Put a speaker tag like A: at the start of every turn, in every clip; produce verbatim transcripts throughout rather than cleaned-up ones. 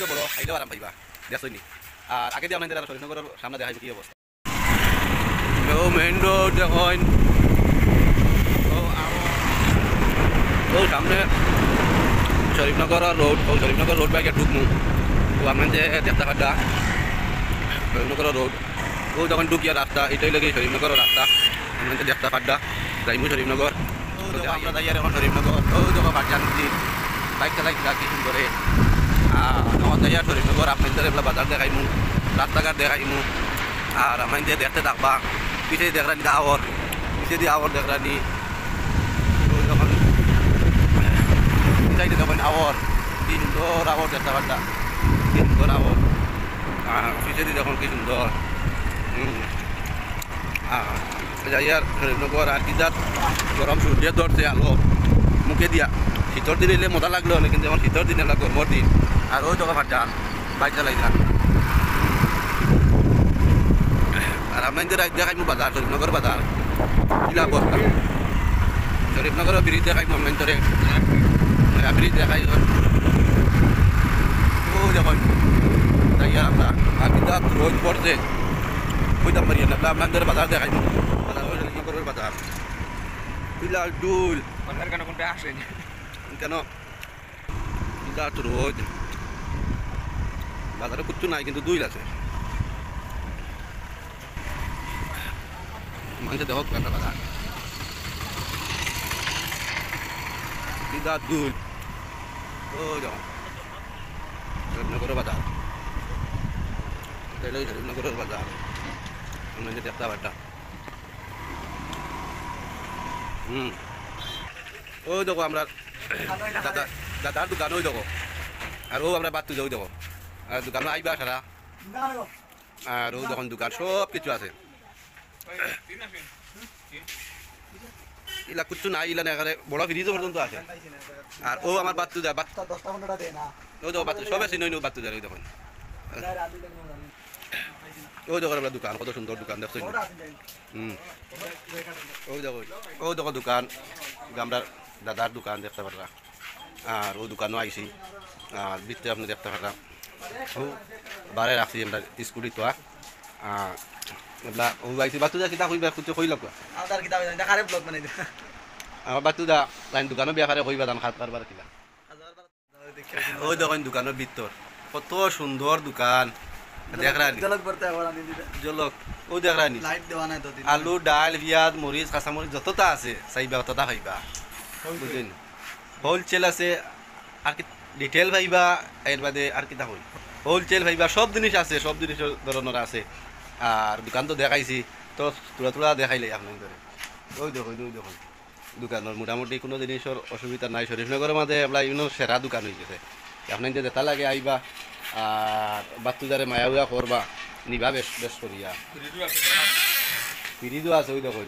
A: ফ্রিজও বড়, খাইলেও আরাম পাইবা, দেখছনি। আর আগে দিয়ে আপনাদের শরীফনগরের সামনে দেখাইব কি অবস্থা। মেইন রোড দেখুন, ও সামনে শরীফনগর রোড, ও শরীফনগর রোড বাইকে ঢুকমু, ও আপনার যে দেখতে পাড্ডা শরীফনগর রোড, ও যখন ঢুকিয়া রাস্তা এটাই লাগে শরীফনগর রাস্তা, আপনার যে দেখতে পাড্ডা যাইমু শরীফনগর। আমরা যাই আর এখন শরীফনগর, ও যখন বাচ্চা নদী বাইক চালাই কি সুন্দরে আমার যাই আর শরীফনগর আপনাদের এগুলো বাজার দেখাইমু, রাস্তাঘাট দেখাইমু। আর আমার যে দেখতে থাকবা, পিছিয়ে দেখরানি আওয়ার, পিছিয়ে দিয়ে আওয়ার দেখরানি, যখন চাইতে তখন আওয়ার কি সুন্দর আওয়ার দেখতে পারতা, কি সুন্দর আওয়ার। পিছিয়ে দিয়ে যখন কি সুন্দর যাই আর শরীফনগর। আর কি যার গরম সূর্য ধরছে আলো মুখে দিয়া, শীতর দিন এলে মজা লাগলো অনেক, কিন্তু এখন শীতর দিন এলা গরমর দিন। আর ওই জায়গা ভাটা বাইক চালাই যান। আর আপনাদের দেখাইমু বাজার, শরীফনগর বাজার কিলা বস্তা, শরীফনগরের ব্রিজ দেখাইমু আপনাদের, ব্রিজ দেখাই ও যখন তাই আমরা আর কিন্তু রোজ পড়ছে বুঝতাম পারি না, আপনাদের বাজার দেখাইমু, বাজার শরীফনগরের বাজার বিলাল ডুল কেন কোনটা আসেনি কেন বিরাট রোজ, বাজারে কিচ্ছু নাই কিন্তু দুইল আছে। মানুষের দেখ একটা বাজার বিরাট দুল, ও যখন শরীফনগরের বাজার, এটাই শরীফনগরের বাজার আপনাদের দেখতে পারটা। হুম ওই দেখো আমরা দাদা দাদার দোকান ওই দেখো, আর ও আমরা বাদ তুই যাই দেখো, আর দোকান আইবা সারা, আর ও যখন দোকান সব কিছু আছে, ইলা কিচ্ছু নাই, ইলা না বড় ফ্রিজও পর্যন্ত আছে। আর ও আমার বাদ তুই যায়, ও দেখো বাদ সব আছে নই বাদ তুই যায়, ওই দেখুন ওই দেখো আমরা দোকান, কত সুন্দর দোকান দেখছো। হুম ওই দেখো ও দেখো দোকান, আমরা দাদার দোকান দেখতে পাররা। আর ও দোকানও আইসি, আর ভিতরে আপনি দেখতে পারলাম ও বারে রাখছি আমরা স্কুটি তো ও আইসি বাতু যা কিতা কইবা কুচে কইল আমার বাতু দা লাইন দোকানও বিয়া খারে কইবা দাম খাত পারবার কিলা। ওই দেখুন দোকানের ভিতর কত সুন্দর দোকান দেখরানি, জলক ও দেখরানি আলু ডাল পিঁয়াজ মরিচ কাঁচামরিচ যতটা আছে চাইবা ততটা খাইবা, বুঝলেন। হোলসেল আছে আর কি ডিটেল ভাইবা, এর বাদে আর কিতা হই হোলসেল ভাইবা, সব জিনিস আছে, সব জিনিস ধরনের আছে। আর দোকান তো দেখাইছি তো তোলা তোলা দেখাইলে আপনার ধরে ওই দেখুন ওই দেখুন দোকানের মোটামুটি কোনো জিনিসের অসুবিধা নাই। শরীফনগরের মাঝে আপনার ইউনো সেরা দোকান হয়ে গেছে, আপনার যে যেটা লাগে আইবা আর বাচ্চুদারে মায়া উয়া করবা নিবা বেশ বেশ করিয়া, ফ্রিজও আছে ওই দেখুন,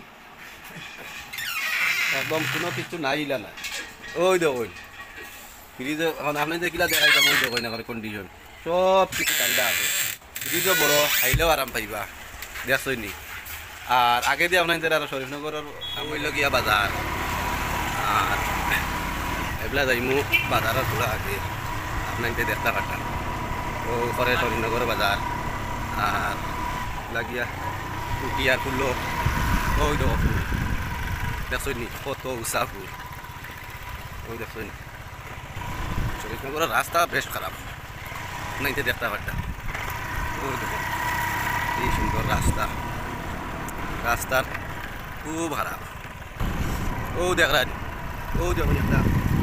A: একদম কোনো কিছু নাই ইলা না ওই দেখুন ফ্রিজে। এখন আপনি যে কিলা দেখাইতাম ওই দেখুন এখন কন্ডিশন সব কিছু ঠান্ডা আছে, ফ্রিজও বড়, খাইলেও আরাম পাইবা, দেখছই নি। আর আগে দিয়ে আপনাদের আর শরীফনগরের হইল গিয়া বাজার, আর এগুলা যাইমু বাজারের তোলা আগে আপনাদের দেখতে পারতাম ও করে শরীফনগর বাজার। আর লাগিয়া টুকি আর ফুল ওই দেখো ফুল দেখছই নি কত উঁচা ফুল, ওই দেখছই নি। শরীফনগরের রাস্তা বেশ খারাপ আপনাদের দেখতে পারতাম, ওই দেখো এই সুন্দর রাস্তা, রাস্তার খুব খারাপ। ও দেখরানি ও দেখুন একটা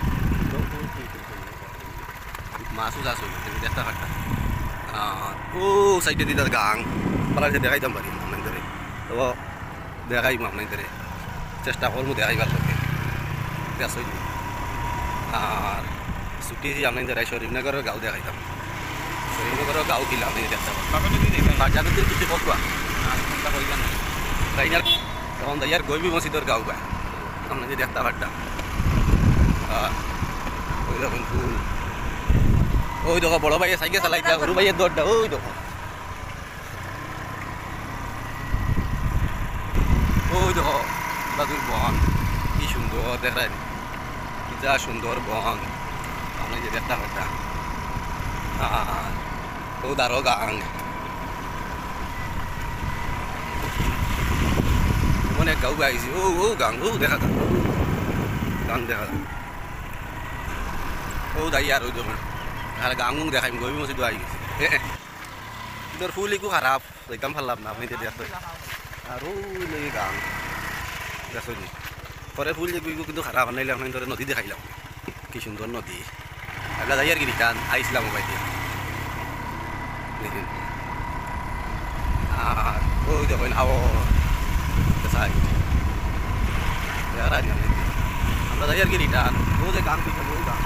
A: মাছও চাষ হইল দেখতে পারতাম। ও সাইডে দিদার গাং পালাইছে দেখাইতাম পারি আপনাদের, তো দেখাইম আপনাদের চেষ্টা করবো দেখাইবার লোকে দেশ হইল। আর ছুটি আপনাদের শরীফনগরের গাঁও দেখাইতাম, শরীফনগরের গাঁও কিলা আপনি দেখতে পারেন, বাজারের কিছু করবা তাইনার তখন তাইয়ার গৈবি মসজিদের গাঁও বা আপনাদের দেখতে পারতাম। ওই দেখুন ফুল, ওই দেখো বড় ভাইয়ের সাইকেল চালাইতা, সরু ভাইয়ের দৌড়টা ওই দেখো, ওই দেখো দাদুর বন কি সুন্দর দেখায়, কি যা সুন্দর বন আপনাদের দেখতে পারতাম। আর ও দারো গাং মনে গাও গাইছি ও ও গাং ও দেখা গাং গাং দেখা ও দাই আর ওই যখন আর গাং গুং দেখাইম গবি মসজিদ আই গেছে তোর ফুল একটু খারাপ একদম ভাল্লাম না আপনি দেখতে আর ওই লেগে গাং দেখো নি পরে ফুল যে কিন্তু খারাপ নাইলে আপনি ধরে নদী দেখাইলাম কি সুন্দর নদী আমরা যাই আর কি রিটার্ন আইসলাম মোবাইলে দেখুন আর ওই দেখুন আও সাই আমরা যাই আর কি রিটার্ন ও যে গান পিছনে ওই গান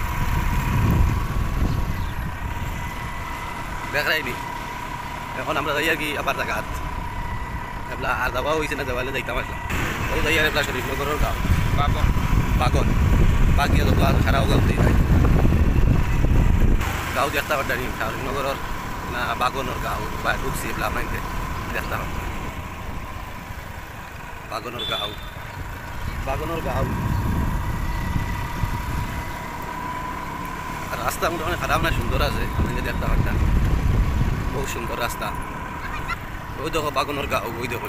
A: দেখাইনি এখন আমরা যাই আর কি আবার জায়গাত এবলা আর যাওয়া হয়েছে না যাওয়ালে যাইতাম আসলাম ও যাই আর এবলা শরীফনগরের গাঁও বাগন বাগন বাগিয়া যত আর সারাও গাঁওতেই যাই গাঁও দেখতে পারি শরীফনগরের না বাগনের গাঁও বা ঢুকছি এবলা মাইতে দেখতে পারি বাগনের গাঁও বাগনের গাঁও রাস্তা মোটামুটি খারাপ না সুন্দর আছে আমি দেখতে পারতাম বহু সুন্দর রাস্তা ওই দেখো বাগনের গাঁও ওই দেখুন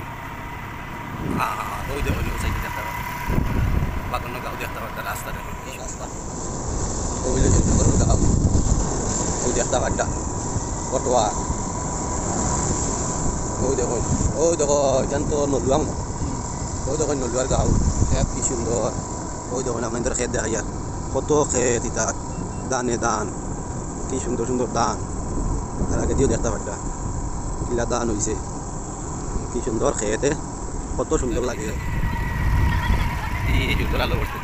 A: ওই দেখুন ওই সাইডে দেখতে পারতাম বাগনের গাঁও দেখতে পারতাম রাস্তা দেখুন কি রাস্তা ওই বাগনের গাঁও ওই দেখতে পারতাম কটোয়া ওই দেখুন ওই দেখো এখান তো নলুয়াম ওই দেখুন নলুয়ার গাঁও খেত কি সুন্দর ওই দেখুন আমাদের খেত দেখা যায় কত খেত ইটা দানে দান কি সুন্দর সুন্দর দান তার আগে দিয়েও দেখতে পারতাম কিলা দান হয়েছে কি সুন্দর খেতে কত সুন্দর লাগে এই সুন্দর আলো করছে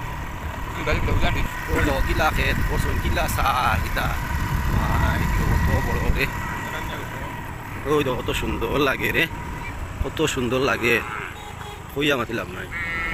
A: কিলা খেত করছেন কিলা সার ইটা কত বড় রে ওই তো কত সুন্দর লাগে রে কত সুন্দর লাগে কইয়া মাতিলাম নাই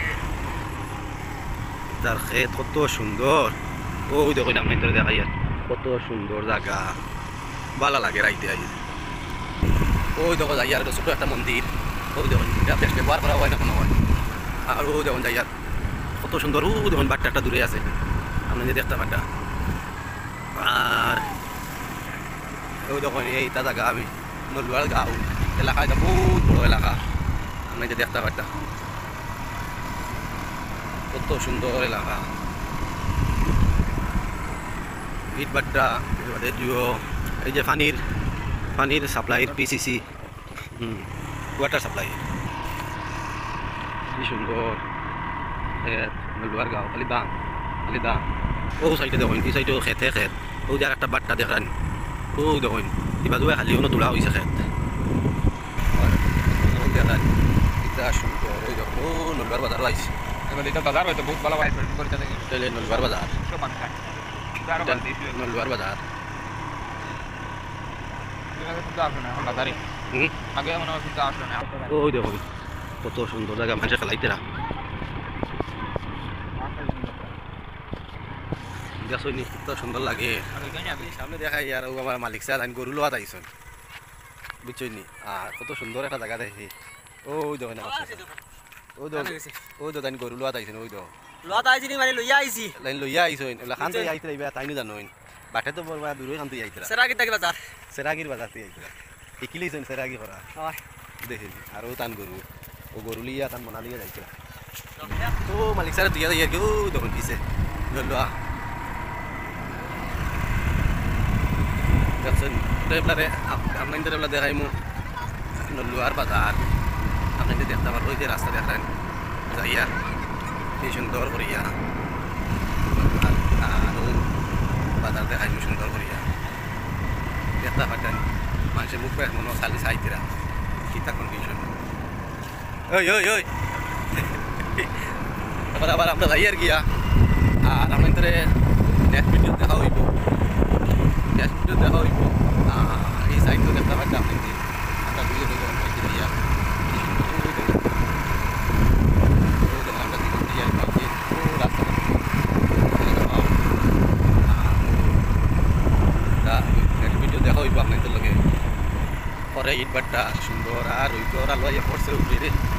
A: তার খেত কত সুন্দর ওই দেখুন আমি তোর দেখাই কত সুন্দর জায়গা ভালো লাগে রাইতে আই ওই দেখো যাই আর ছোট একটা মন্দির ওই দেখুন এটা বেশ ব্যবহার করা হয় না কোনো হয় আর ওই দেখুন যাই আর কত সুন্দর ও দেখুন বাট্টা একটা দূরে আছে আপনি যে দেখতে পারটা আর ওই দেখুন এইটা জায়গা আমি নলুয়ার গাঁও এলাকা এটা বহুত বড় এলাকা আপনি যে দেখতে পারটা কত সুন্দর এলাকা ইট বাট্টা এই যে পানির পানির সাপ্লাইয়ের পিসিসি হুম ওয়াটার সাপ্লাই কি সুন্দর নলুয়ার গাঁও খালি দাম খালি দাম ও সাইডে দেখুন এই সাইডে খেতে খেত ও যে একটা বাট্টা দেখান ও দেখুন এবার দুয়ে খালি অন্য তোলা হয়েছে খেত দেখান এটা সুন্দর ওই দেখুন ও নলুয়ার বাজার লাগছে
B: এটা বাজার হয়তো বহুত ভালো হয়
A: নলুয়ার বাজার নলুয়ার বাজার ওই দেখো কত সুন্দর জায়গা মানুষের খেলাইতে না দেখছনি কত সুন্দর লাগে সামনে দেখাই আর আমার মালিক স্যার আমি গরু লোয়া আইসন বুঝছনি আর কত সুন্দর একটা জায়গা দেখি ওই দেখো না ওই দেখো ওই দেখো আমি গরু লোয়া আইসন ওই দেখো
C: লোয়া আইছি মানে লইয়া আইছি
A: লাইন লইয়া আইসন এলা খান তো আইতে রাইবা তাই নি জানোইন বাটে তো বড় দূরে খান তো আইতরা
C: সেরাগি তাকি বাজার
A: সেরাগির বাজার তে আইতরা ইকিলিছেন সেরাগি করা
C: হয়
A: দেখেন আর ও তান গরু ও গরু লিয়া তান মনা লিয়া যাইতরা তো মালিক স্যার তুই ইয়ার কেউ দেখুন কিসে লোয়া দেখছেন টেবলারে আপনাদের টেবলা দেখাইমু নলুয়ার বাজার আপনাদের দেখতে পারবো যে রাস্তা দেখান যাইয়া কি সুন্দর করিয়া আর বাজার দেখাইমু সুন্দর করিয়া দেখতে পারতেন মানুষের মুখ পেয়ে মনে খালি সাইতেরা কিতা কন্ডিশন ওই ওই ওই এবার আবার আমরা যাই আর গিয়া আর আমাদের নেক্সট ভিডিও দেখা হইব নেক্সট ভিডিও দেখা হইব এই সাইডটা দেখতে পারতেন আপনাদের আমরা ভিডিও দেখে পাইতে দিয়া দেখা হইব আপনাদের লগে পরে ইট বাট্টা সুন্দর আর ওই গড় আলো পড়ছে উপরে